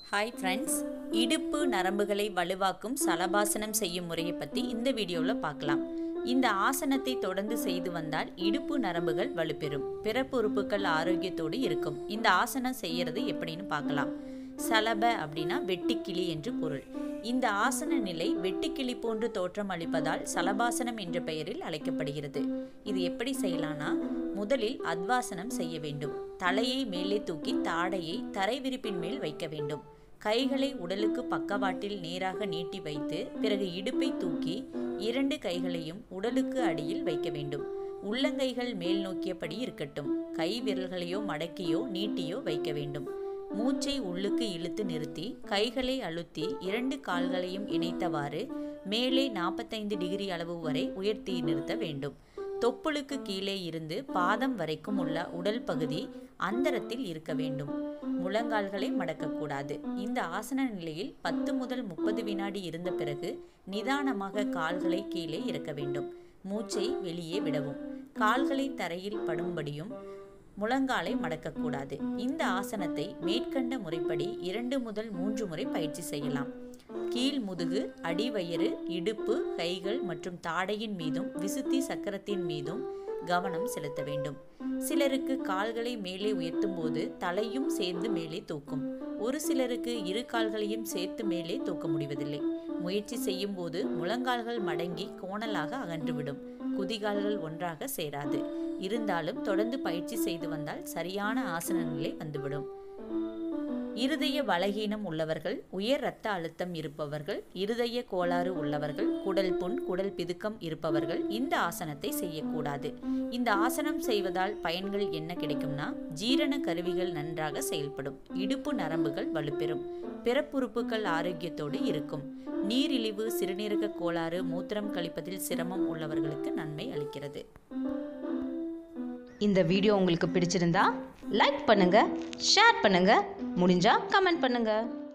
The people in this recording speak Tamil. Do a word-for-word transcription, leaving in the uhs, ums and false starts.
ஹாய் ஃப்ரெண்ட்ஸ், இடுப்பு நரம்புகளை வலுவாக்கும் சலபாசனம் செய்யும் முறையை பற்றி இந்த வீடியோவில் பார்க்கலாம். இந்த ஆசனத்தை தொடர்ந்து செய்து வந்தால் இடுப்பு நரம்புகள் வலுப்பெறும், பிறப்பு உறுப்புகள் ஆரோக்கியத்தோடு இருக்கும். இந்த ஆசனம் செய்யறது எப்படின்னு பார்க்கலாம். சலப அப்படின்னா வெட்டிக்கிளி என்று பொருள். இந்த ஆசன நிலை வெட்டுக்கிளி போன்று தோற்றம் அளிப்பதால் சலபாசனம் என்ற பெயரில் அழைக்கப்படுகிறது. இது எப்படி செய்யலானா, முதலில் அத்வாசனம் செய்ய வேண்டும். தலையை மேலே தூக்கி தாடையை தரை விரிப்பின் மேல் வைக்க வேண்டும். கைகளை உடலுக்கு பக்கவாட்டில் நேராக நீட்டி வைத்து பிறகு இடுப்பை தூக்கி இரண்டு கைகளையும் உடலுக்கு அடியில் வைக்க வேண்டும். உள்ளங்கைகள் மேல் நோக்கியபடி இருக்கட்டும். கை விரல்களையோ மடக்கியோ நீட்டியோ வைக்க வேண்டும். மூச்சை உள்ளுக்கு இழுத்து நிறுத்தி கைகளை அழுத்தி இரண்டு கால்களையும் இணைத்தவாறு மேலே நாற்பத்தைந்து டிகிரி அளவு வரை உயர்த்தி நிறுத்த வேண்டும். தொப்புளுக்கு கீழே இருந்து பாதம் வரைக்கும் உள்ள உடல் பகுதி அந்தரத்தில் இருக்க வேண்டும். முழங்கால்களை மடக்கக்கூடாது. இந்த ஆசன நிலையில் பத்து முதல் முப்பது வினாடி இருந்த பிறகு நிதானமாக கால்களை கீழே இறக்க வேண்டும். மூச்சை வெளியே விடவும். கால்களை தரையில் படும்படியும் முழங்காலை மடக்கக்கூடாது. இந்த ஆசனத்தை மேற்கண்ட முறைப்படி இரண்டு முதல் மூன்று முறை பயிற்சி செய்யலாம். கீழ் முதுகு, அடிவயிறு, இடுப்பு, கைகள் மற்றும் தாடையின் மீதும் விசுத்தி சக்கரத்தின் மீதும் கவனம் செலுத்த வேண்டும். சிலருக்கு கால்களை மேலே உயர்த்தும் போது தலையும் சேர்ந்து மேலே தூக்கும். ஒரு சிலருக்கு இரு கால்களையும் சேர்த்து மேலே தூக்க முடிவதில்லை. முயற்சி செய்யும் போது முழங்கால்கள் மடங்கி கோணலாக அகன்றுவிடும். குதிகால்கள் ஒன்றாக சேராது. இருந்தாலும் தொடர்ந்து பயிற்சி செய்து வந்தால் சரியான ஆசன நிலை வந்துவிடும். இருதய பலகீனம் உள்ளவர்கள், உயர் இரத்த அழுத்தம் இருப்பவர்கள், இருதய கோளாறு உள்ளவர்கள், குடல் புண், குடல் பிதுக்கம் இருப்பவர்கள் இந்த ஆசனத்தை செய்யக்கூடாது. இந்த ஆசனம் செய்வதால் பயன்கள் என்ன கிடைக்கும்னா, ஜீரண கருவிகள் நன்றாக செயல்படும், இடுப்பு நரம்புகள் வலுப்பெறும், பிறப்புறுப்புகள் ஆரோக்கியத்தோடு இருக்கும், நீரிழிவு, சிறுநீரக கோளாறு, மூத்திரம் கழிப்பதில் சிரமம் உள்ளவர்களுக்கு நன்மை அளிக்கிறது. இந்த வீடியோ உங்களுக்கு பிடிச்சிருந்தா லைக் பண்ணுங்க, ஷேர் பண்ணுங்க, முடிஞ்சா கமெண்ட் பண்ணுங்க.